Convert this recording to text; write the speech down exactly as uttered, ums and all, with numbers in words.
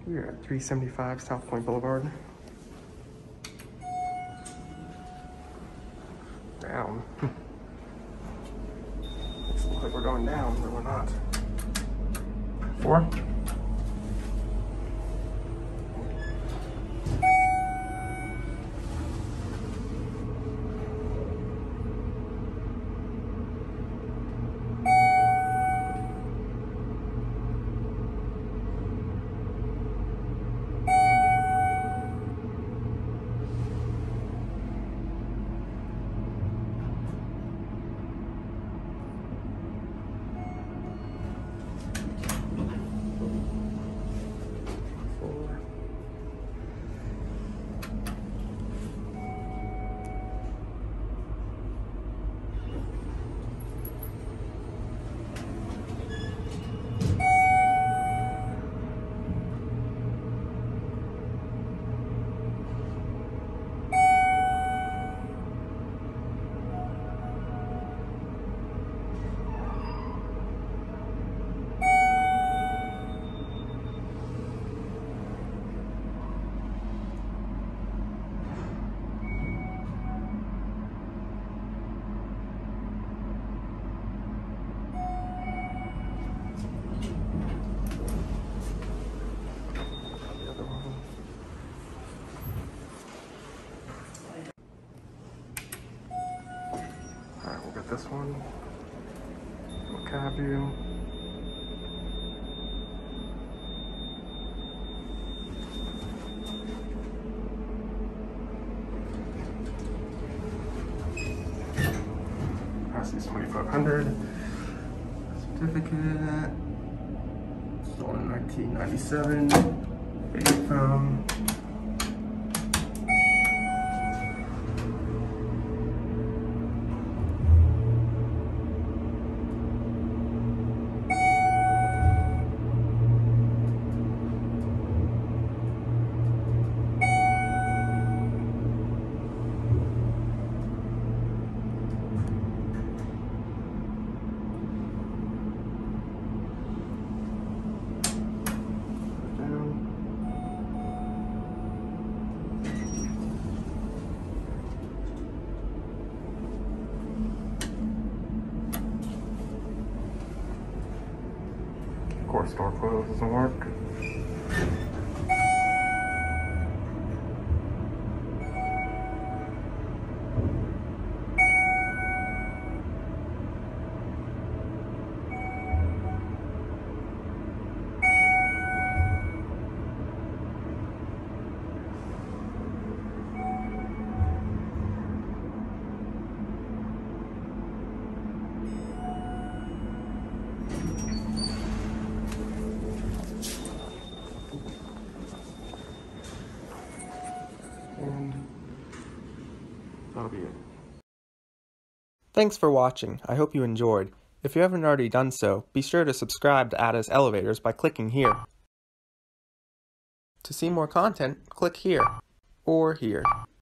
We're at three seventy-five South Point Boulevard. Down. Looks like we're going down, but we're not. Four. Alright, we'll get this one. Little cab view. Passes twenty-five hundred. Certificate. Stolen in nineteen ninety-seven. Big phone. Of course, door close doesn't work. And that'll be it. Thanks for watching. I hope you enjoyed. If you haven't already done so, be sure to subscribe to Atta's Elevators by clicking here. To see more content, click here or here.